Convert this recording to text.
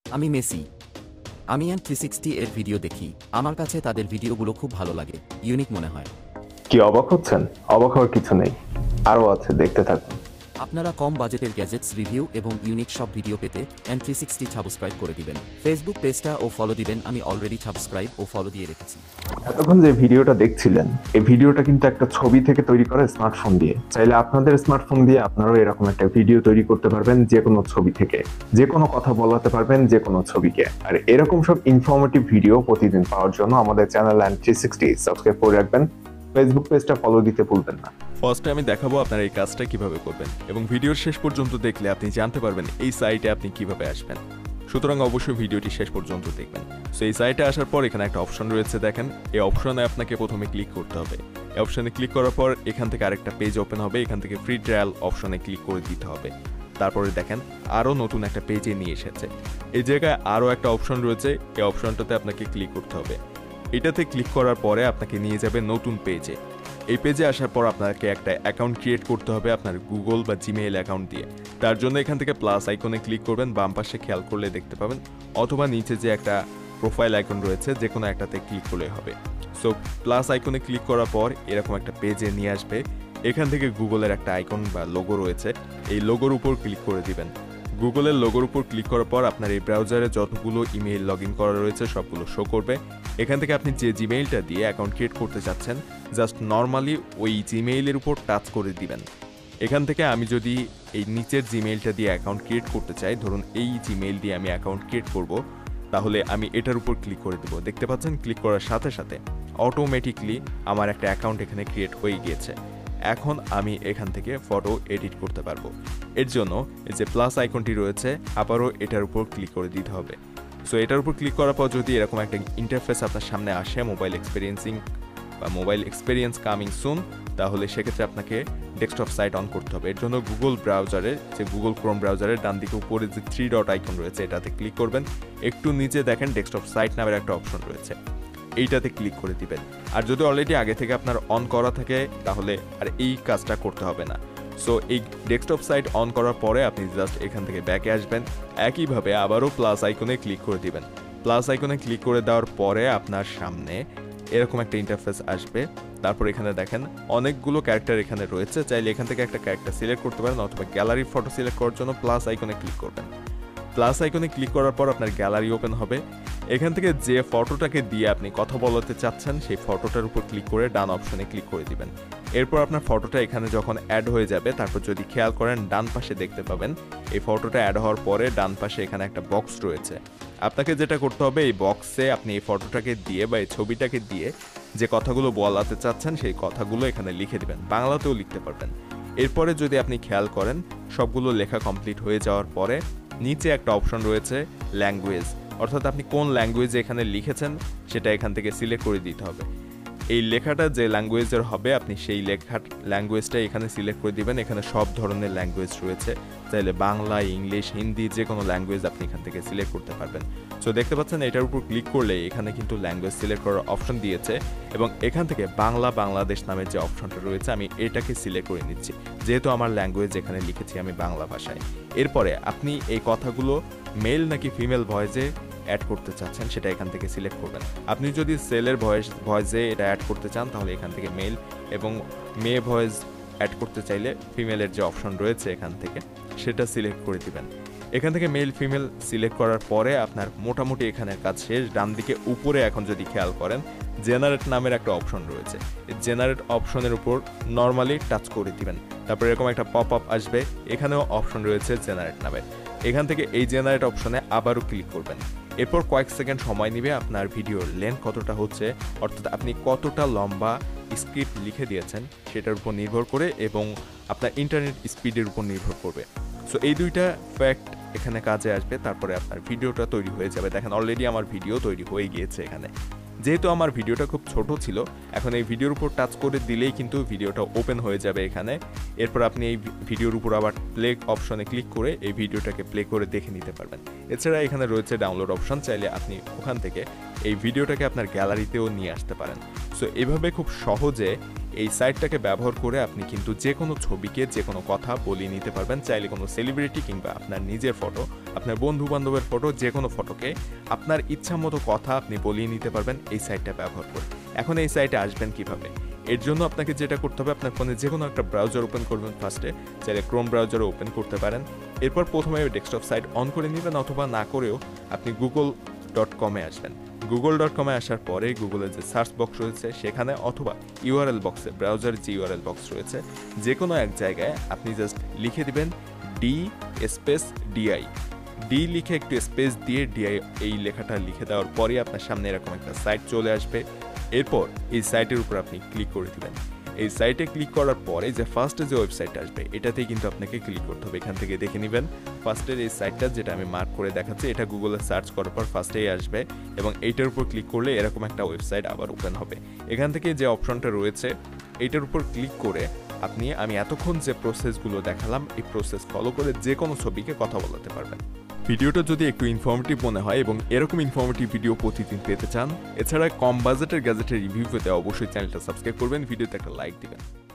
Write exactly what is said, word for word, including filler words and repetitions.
আমি মেসি। আমি N three sixty এর ভিডিও দেখি। আমার কাছে তাদের ভিডিওগুলো খুব ভালো লাগে, ইউনিক মনে হয়। কি অবাক হচ্ছেন? অবাক হওয়ার কিছু নেই, আরও আছে, দেখতে থাকুন। আপনারা কম বাজেটের গ্যাজেটস রিভিউ এবং ইউনিক সব ভিডিও পেতে এন থ্রি সিক্সটি সাবস্ক্রাইব করে দিবেন। ফেসবুক পেজটা ও ফলো দিবেন, আমি অলরেডি সাবস্ক্রাইব ও ফলো দিয়ে রেখেছি। এতক্ষণ যে ভিডিওটা দেখছিলেন, এই ভিডিওটা কিন্তু একটা ছবি থেকে তৈরি করা স্মার্টফোন দিয়ে। চাইলে আপনাদের স্মার্টফোন দিয়ে আপনারাও এরকম একটা ভিডিও তৈরি করতে পারবেন, যে কোনো ছবি থেকে যে কোনো কথা বলাতে পারবেন যে কোনো ছবিকে। আর এরকম সব ইনফরমেটিভ ভিডিও প্রতিদিন পাওয়ার জন্য আমাদের channel N three sixty subscribe করে রাখবেন। ফেসবুক পেজটা ফলো দিতে ভুলবেন না। ফার্স্টে আমি দেখাবো আপনারা এই কাজটা কিভাবে করবেন এবং ভিডিওর শেষ পর্যন্ত দেখলে আপনি জানতে পারবেন এই সাইটে আপনি কিভাবে আসবেন। সুতরাং অবশ্যই ভিডিওটি শেষ পর্যন্ত দেখবেন। সো এই সাইটে আসার পর এখানে একটা অপশন রয়েছে, দেখেন এই অপশনে আপনাকে প্রথমে ক্লিক করতে হবে। এই অপশনে ক্লিক করার পর এখান থেকে আরেকটা পেজ ওপেন হবে, এখান থেকে ফ্রি ট্রায়াল অপশনে ক্লিক করে দিতে হবে। তারপরে দেখেন আরও নতুন একটা পেজে নিয়ে এসেছে। এই জায়গায় আরও একটা অপশন রয়েছে, এই অপশনটাতে আপনাকে ক্লিক করতে হবে। এটাতে ক্লিক করার পরে আপনাকে নিয়ে যাবে নতুন পেজে। এই পেজে আসার পর আপনাকে একটা অ্যাকাউন্ট ক্রিয়েট করতে হবে আপনার গুগল বা জিমেইল অ্যাকাউন্ট দিয়ে। তার জন্য এখান থেকে প্লাস আইকনে ক্লিক করবেন, বাম পাশে খেয়াল করলে দেখতে পাবেন, অথবা নিচে যে একটা প্রোফাইল আইকন রয়েছে যে কোনো একটাতে ক্লিক করলে হবে। সো প্লাস আইকনে ক্লিক করার পর এরকম একটা পেজে নিয়ে আসবে। এখান থেকে গুগলের একটা আইকন বা লোগো রয়েছে, এই লোগোর উপর ক্লিক করে দিবেন। গুগলের লোগোর উপর ক্লিক করার পর আপনার এই ব্রাউজারে যতগুলো ইমেইল লগ ইন করা রয়েছে সবগুলো শো করবে। এখান থেকে আপনি যে জিমেইলটা দিয়ে অ্যাকাউন্ট ক্রিয়েট করতে চাচ্ছেন জাস্ট নর্মালি ওই জিমেইলের উপর টাচ করে দিবেন। এখান থেকে আমি যদি এই নিচের জিমেইলটা দিয়ে অ্যাকাউন্ট ক্রিয়েট করতে চাই, ধরুন এই জিমেইল দিয়ে আমি অ্যাকাউন্ট ক্রিয়েট করব, তাহলে আমি এটার উপর ক্লিক করে দেবো। দেখতে পাচ্ছেন ক্লিক করার সাথে সাথে অটোমেটিকলি আমার একটা অ্যাকাউন্ট এখানে ক্রিয়েট হয়ে গিয়েছে। এখন আমি এখান থেকে ফটো এডিট করতে পারবো। এর জন্য এই যে প্লাস আইকনটি রয়েছে আবারও এটার উপর ক্লিক করে দিতে হবে। সো এটার উপর ক্লিক করার পর যদি এরকম একটা ইন্টারফেস আপনার সামনে আসে, মোবাইল এক্সপিরিয়েন্সিং বা মোবাইল এক্সপিরিয়েন্স কামিং সুন, তাহলে সেক্ষেত্রে আপনাকে ডেস্কটপ সাইট অন করতে হবে। এর জন্য গুগল ব্রাউজারে যে গুগল ক্রোম ব্রাউজারের ডান দিকে উপরে যে থ্রি ডট আইকন রয়েছে এটাতে ক্লিক করবেন। একটু নিচে দেখেন ডেস্কটপ সাইট নামের একটা অপশন রয়েছে, এইটাতে ক্লিক করে দিবেন। আর যদি অলরেডি আগে থেকে আপনার অন করা থাকে তাহলে আর এই কাজটা করতে হবে না। সো এই ডেস্কটপ সাইট অন করার পরে আপনি জাস্ট এখান থেকে ব্যাকে আসবেন, একইভাবে আবারও প্লাস আইকনে ক্লিক করে দিবেন। প্লাস আইকনে ক্লিক করে দেওয়ার পরে আপনার সামনে এরকম একটা ইন্টারফেস আসবে। তারপর এখানে দেখেন অনেকগুলো ক্যারেক্টার এখানে রয়েছে, চাইলে এখান থেকে একটা ক্যারেক্টার সিলেক্ট করতে পারেন অথবা গ্যালারি ফটো সিলেক্ট করার জন্য প্লাস আইকনে ক্লিক করবেন। প্লাস আইকনে ক্লিক করার পর আপনার গ্যালারি ওপেন হবে। এখান থেকে যে ফটোটাকে দিয়ে আপনি কথা বলাতে চাচ্ছেন সেই ফটোটার উপর ক্লিক করে ডান অপশনে ক্লিক করে দিবেন। এরপর আপনার ফটোটা এখানে যখন অ্যাড হয়ে যাবে, তারপর যদি খেয়াল করেন ডান পাশে দেখতে পাবেন এই ফটোটা অ্যাড হওয়ার পরে ডান পাশে এখানে একটা বক্স রয়েছে। আপনাকে যেটা করতে হবে, এই বক্সে আপনি এই ফটোটাকে দিয়ে বা এই ছবিটাকে দিয়ে যে কথাগুলো বলাতে চাচ্ছেন সেই কথাগুলো এখানে লিখে দিবেন, বাংলাতেও লিখতে পারবেন। এরপরে যদি আপনি খেয়াল করেন সবগুলো লেখা কমপ্লিট হয়ে যাওয়ার পরে নিচে একটা অপশন রয়েছে ল্যাঙ্গুয়েজ, অর্থাৎ আপনি কোন ল্যাঙ্গুয়েজে এখানে লিখেছেন সেটা এখান থেকে সিলেক্ট করে দিতে হবে। এই লেখাটা যে ল্যাঙ্গুয়েজের হবে আপনি সেই লেখার ল্যাঙ্গুয়েজটা এখানে সিলেক্ট করে দিবেন। এখানে সব ধরনের ল্যাঙ্গুয়েজ রয়েছে, চাইলে বাংলা, ইংলিশ, হিন্দি যে কোনো ল্যাঙ্গুয়েজ আপনি এখান থেকে সিলেক্ট করতে পারবেন। সো দেখতে পাচ্ছেন এটার উপর ক্লিক করলে এখানে কিন্তু ল্যাঙ্গুয়েজ সিলেক্ট করার অপশন দিয়েছে এবং এখান থেকে বাংলা বাংলাদেশ নামের যে অপশনটা রয়েছে আমি এটাকে সিলেক্ট করে নিচ্ছি, যেহেতু আমার ল্যাঙ্গুয়েজ এখানে লিখেছি আমি বাংলা ভাষায়। এরপরে আপনি এই কথাগুলো মেল নাকি ফিমেল ভয়েসে অ্যাড করতে চাচ্ছেন সেটা এখান থেকে সিলেক্ট করবেন। আপনি যদি সেলের ভয়েস ভয়েসে এটা অ্যাড করতে চান তাহলে এখান থেকে মেল, এবং মেয়ে ভয়েস অ্যাড করতে চাইলে ফিমেলের যে অপশন রয়েছে এখান থেকে সেটা সিলেক্ট করে দিবেন। এখান থেকে মেল ফিমেল সিলেক্ট করার পরে আপনার মোটামুটি এখানের কাজ শেষ। ডান দিকে উপরে এখন যদি খেয়াল করেন জেনারেট নামের একটা অপশন রয়েছে, জেনারেট অপশনের উপর নর্মালি টাচ করে দিবেন। তারপর এরকম একটা পপ আপ আসবে, এখানেও অপশন রয়েছে জেনারেট নামের। এখান থেকে এই জেনারেট অপশনে আবারও ক্লিক করবেন। এরপর কয়েক সেকেন্ড সময় নেবে আপনার ভিডিওর লেন্থ কতটা হচ্ছে, অর্থাৎ আপনি কতটা লম্বা স্ক্রিপ্ট লিখে দিয়েছেন সেটার উপর নির্ভর করে এবং আপনার ইন্টারনেট স্পিডের উপর নির্ভর করবে। সো এই দুইটা ফ্যাক্ট এখানে কাজে আসবে, তারপরে আপনার ভিডিওটা তৈরি হয়ে যাবে। দেখেন অলরেডি আমার ভিডিও তৈরি হয়ে গিয়েছে এখানে। যেহেতু আমার ভিডিওটা খুব ছোট ছিল, এখন এই ভিডিওর উপর টাচ করে দিলেই কিন্তু ভিডিওটা ওপেন হয়ে যাবে এখানে। এরপর আপনি এই ভিডিওর উপর আবার প্লে অপশনে ক্লিক করে এই ভিডিওটাকে প্লে করে দেখে নিতে পারবেন। এছাড়া এখানে রয়েছে ডাউনলোড অপশন, চাইলে আপনি ওখান থেকে এই ভিডিওটাকে আপনার গ্যালারিতেও নিয়ে আসতে পারেন। সো এভাবে খুব সহজে এই সাইটটাকে ব্যবহার করে আপনি কিন্তু যে কোনো ছবিকে যে কোনো কথা বলিয়ে নিতে পারবেন। চাইলে কোনো সেলিব্রিটি কিংবা আপনার নিজের ফটো, আপনার বন্ধু বান্ধবের ফটো, যে কোনো ফটোকে আপনার ইচ্ছা মতো কথা আপনি বলিয়ে নিতে পারবেন এই সাইটটা ব্যবহার করে। এখন এই সাইটে আসবেন কিভাবে? এর জন্য আপনাকে যেটা করতে হবে, আপনার ফোনে যে কোনো একটা ব্রাউজার ওপেন করবেন ফার্স্টে, চাইলে ক্রোম ব্রাউজারে ওপেন করতে পারেন। এরপর প্রথমে ডেস্কটপ সাইট অন করে নেবেন, অথবা না করেও আপনি গুগল ডট কমে আসবেন। গুগল ডট কমে আসার পরে গুগলের যে সার্চ বক্স রয়েছে সেখানে, অথবা ইউআরএল বক্সে, ব্রাউজারের যে ইউআরএল বক্স রয়েছে যে কোনো এক জায়গায় আপনি জাস্ট লিখে দিবেন ডি স্পেস ডিআই। ডি লিখে একটু স্পেস দিয়ে ডিআই এই লেখাটা লিখে দেওয়ার পরে আপনার সামনে এরকম একটা সাইট চলে আসবে। এরপর এই সাইটের উপর আপনি ক্লিক করে দিবেন। এই সাইটে ক্লিক করার পরে যে ফার্স্টে যে ওয়েবসাইট আসবে এটাতেই কিন্তু আপনাকে ক্লিক করতে হবে। এখান থেকে দেখে নেবেন ফার্স্টের এই সাইটটা যেটা আমি মার্ক করে দেখাচ্ছি, এটা গুগলে সার্চ করার পর ফার্স্টেই আসবে এবং এইটার উপর ক্লিক করলে এরকম একটা ওয়েবসাইট আবার ওপেন হবে। এখান থেকে যে অপশনটা রয়েছে এইটার উপর ক্লিক করে আপনি আমি এতক্ষণ যে প্রসেসগুলো দেখালাম এই প্রসেস ফলো করে যে কোনো ছবিকে কথা বলাতে পারবেন। ভিডিওটা যদি একটু ইনফরমেটিভ মনে হয় এবং এরকম ইনফরমেটিভ ভিডিও প্রতিদিন পেতে চান, এছাড়া কম বাজেটের গ্যাজেটের রিভিউ পেতে অবশ্যই চ্যানেলটা সাবস্ক্রাইব করবেন, ভিডিওতে একটা লাইক দিবেন।